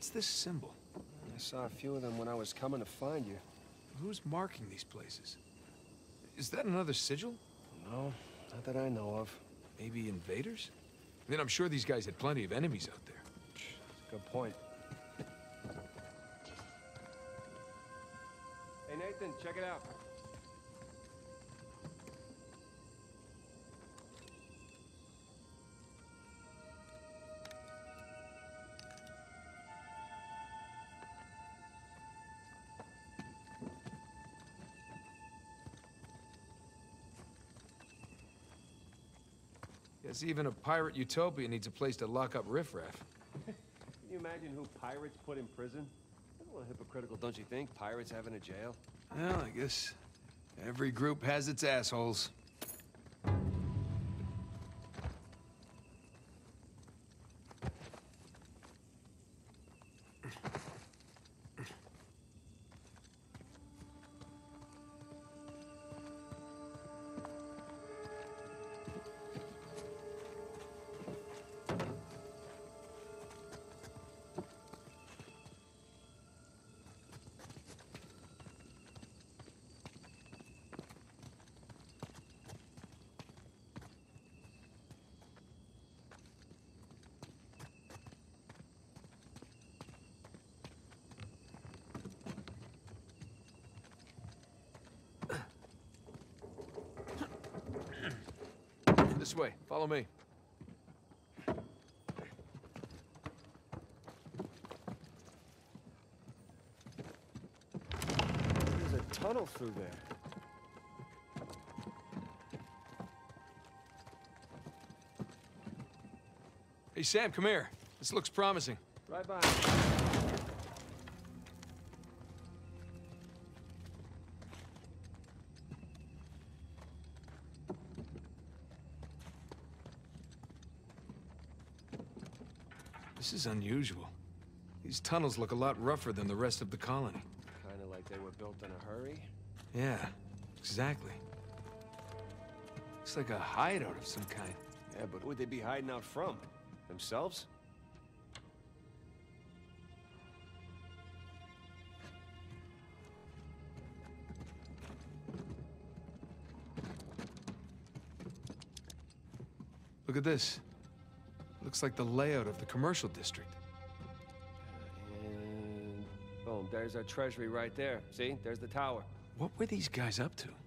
What's this symbol? I saw a few of them when I was coming to find you. Who's marking these places? Is that another sigil? No, not that I know of. Maybe invaders? I mean, I'm sure these guys had plenty of enemies out there. Good point. Hey, Nathan, check it out. Guess even a pirate utopia needs a place to lock up riffraff. Can you imagine who pirates put in prison? That's a little hypocritical, don't you think? Pirates having a jail? Well, I guess every group has its assholes. This way. Follow me. There's a tunnel through there. Hey, Sam, come here. This looks promising. Right by. This is unusual. These tunnels look a lot rougher than the rest of the colony. Kind of like they were built in a hurry. Yeah, exactly. Looks like a hideout of some kind. Yeah, but who would they be hiding out from? Themselves? Look at this. Looks like the layout of the commercial district. And boom, there's our treasury right there. See? There's the tower. What were these guys up to?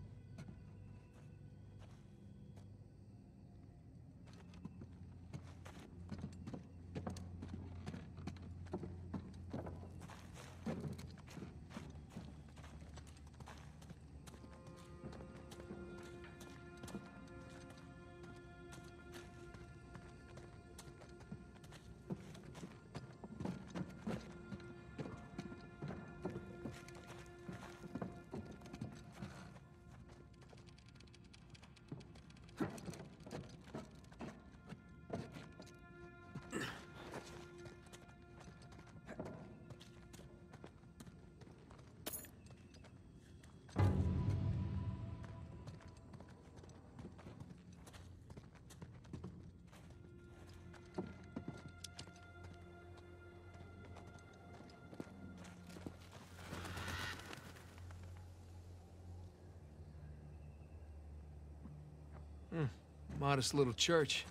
Modest little church.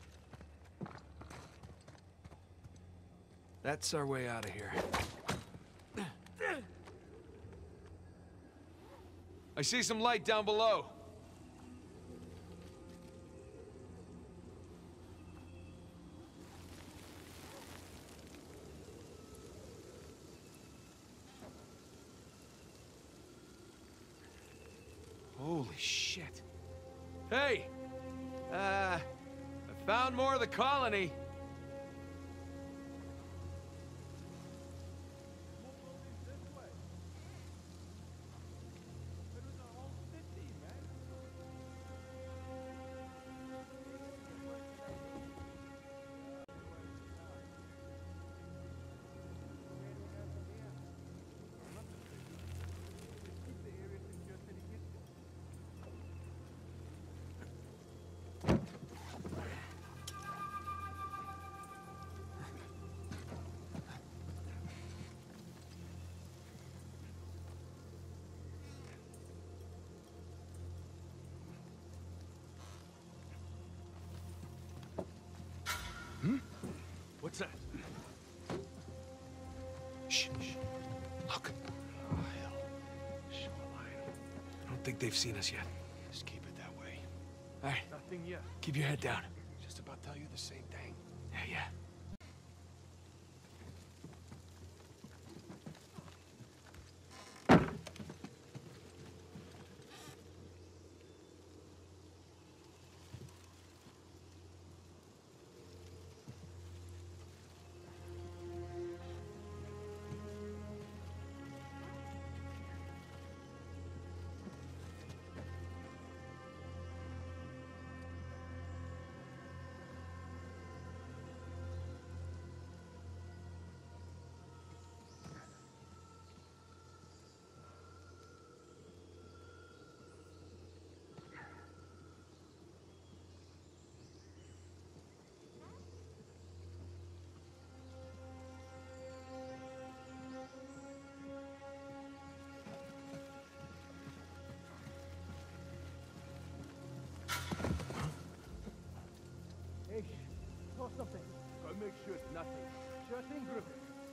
That's our way out of here. I see some light down below. Holy shit. Hey! I found more of the colony. think they've seen us yet. Just keep it that way. All right, Nothing yet. keep your head down. Just about tell you the same thing. Yeah. Hey, saw something. Go make sure it's nothing. Sure thing, Griffin.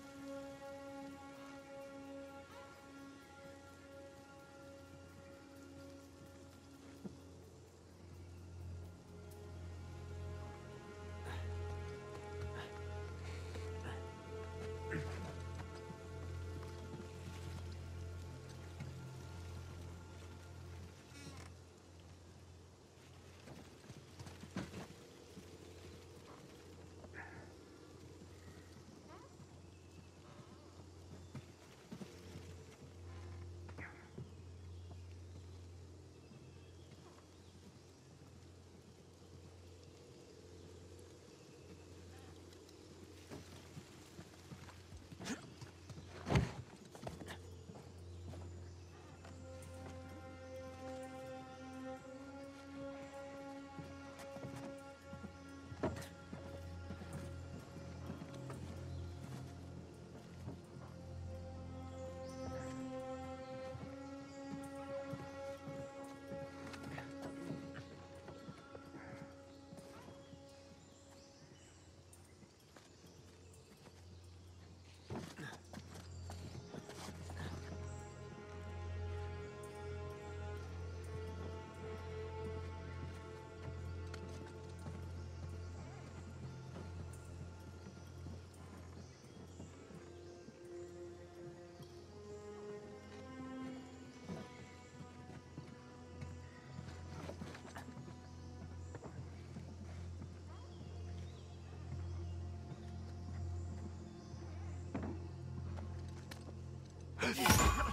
See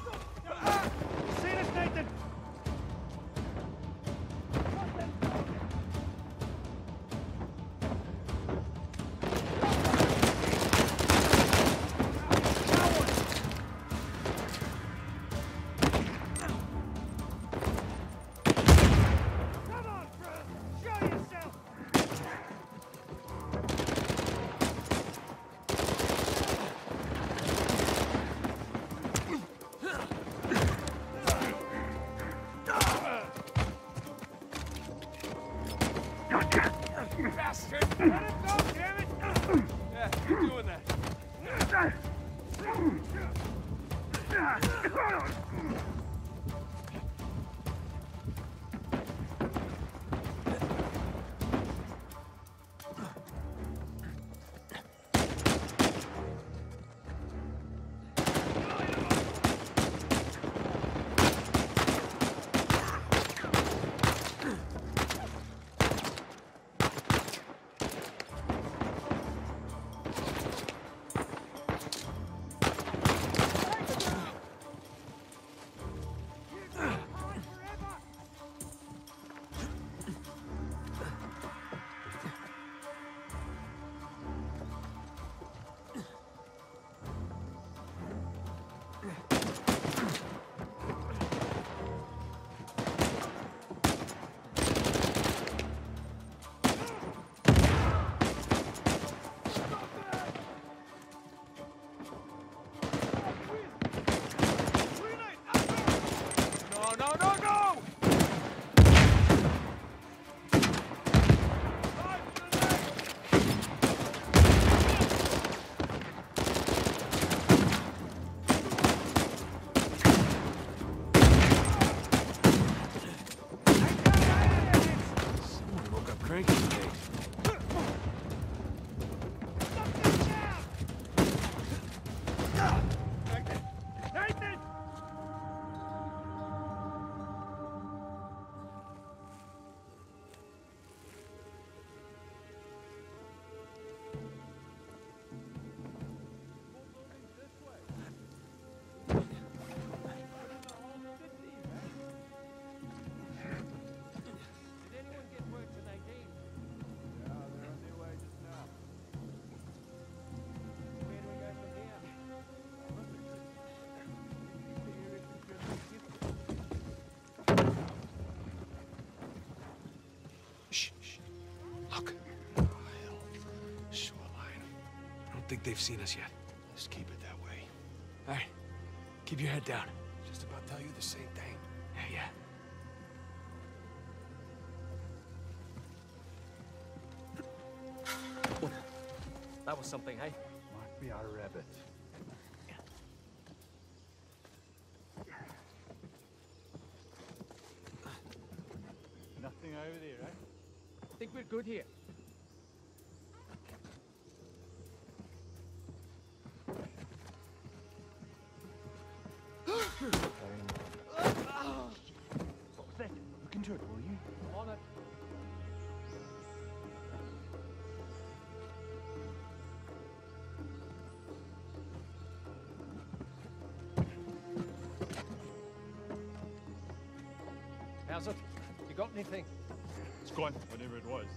this, Nathan? think they've seen us yet. Just keep it that way. All right. Keep your head down. Just about tell you the same thing. Yeah. That was something, hey? Might be our rabbit. Nothing over there, right? I think we're good here. What was that? Look into it, will you? On it. How's it? You got anything? It's gone, whatever it was.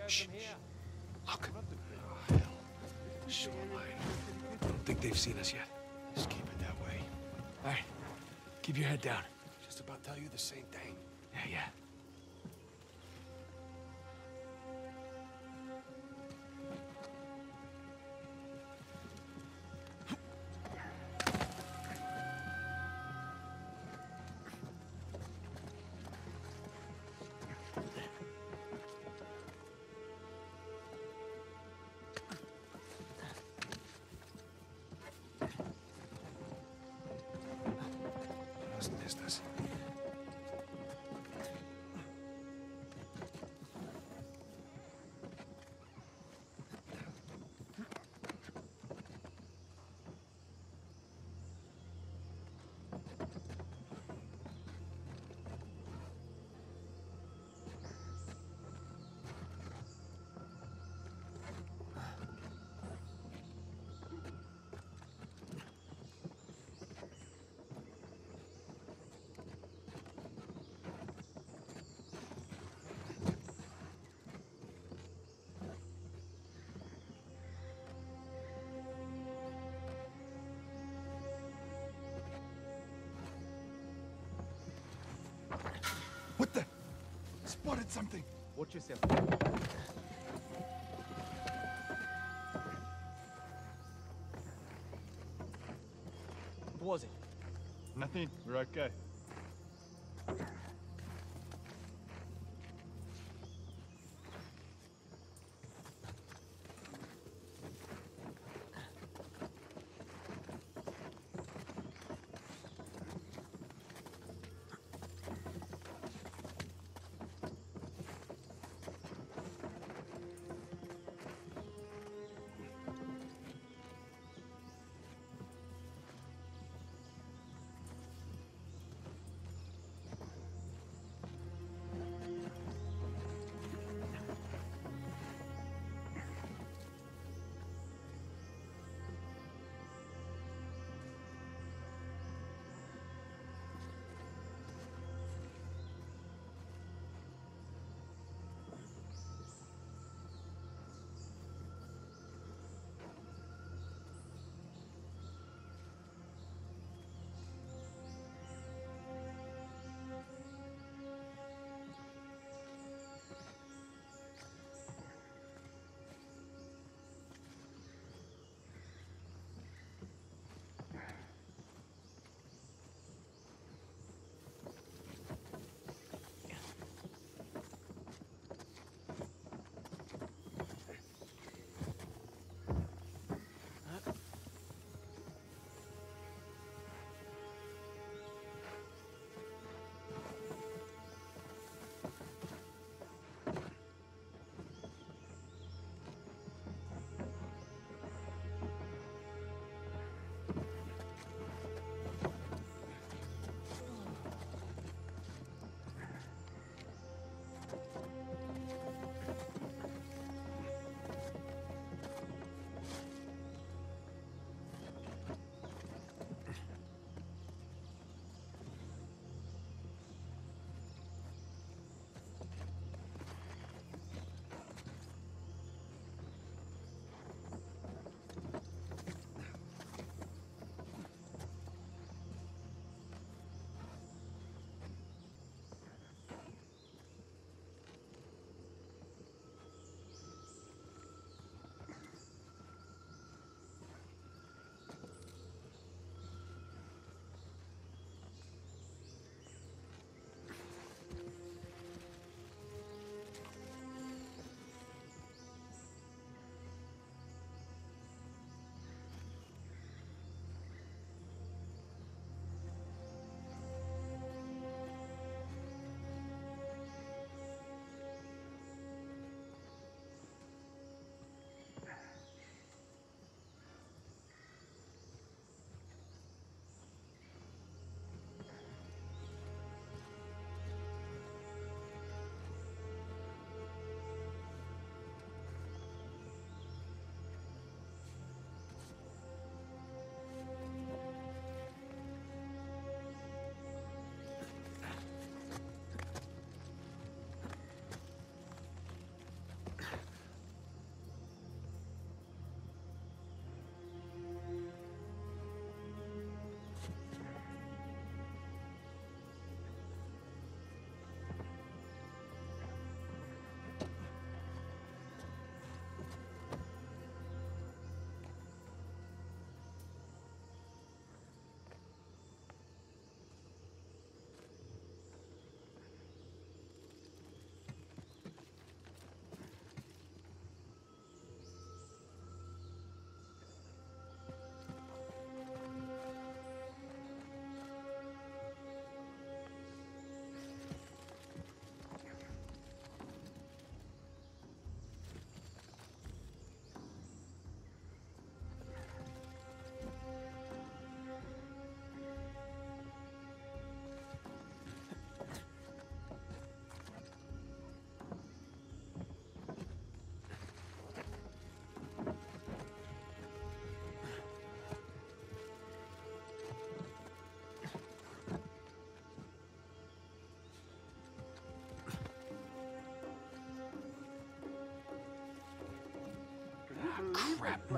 Shh. from here. Look. Oh, hell. Shoreline. I don't think they've seen us yet. Just keep it that way. All right. Keep your head down. Just about tell you the same thing. Yeah. Must have missed us. What the? Spotted something. Watch yourself. What was it? Nothing. We're okay.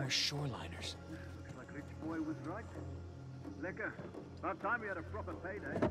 shoreliners. Looks like Rich Boy was right. Lekker. About time we had a proper payday.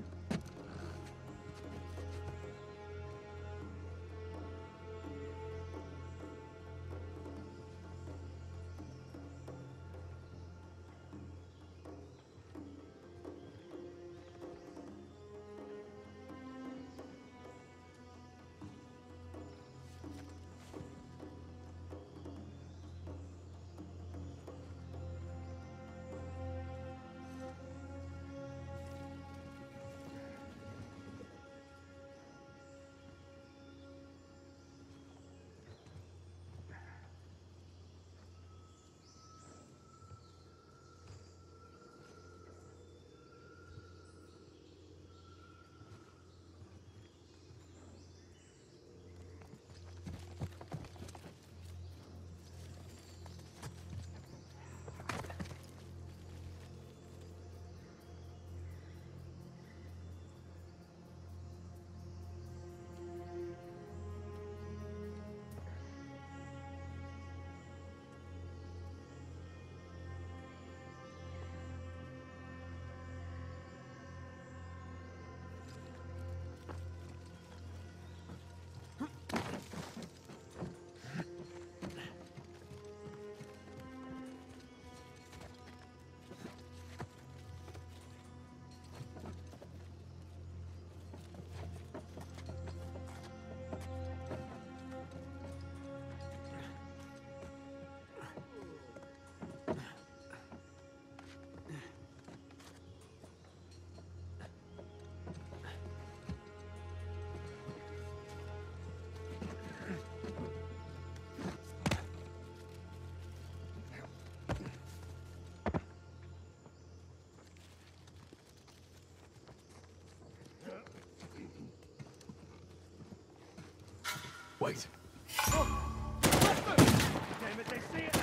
Wait. Damn it, they see it!